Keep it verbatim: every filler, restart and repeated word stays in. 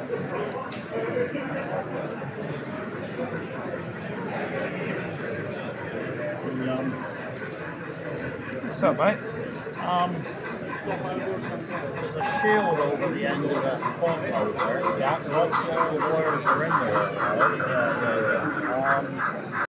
Um, What's up, mate? um, there's a shield over the end of that pump over there. Yeah. So obviously all the wires are in there. Right? Yeah, yeah, yeah. Um,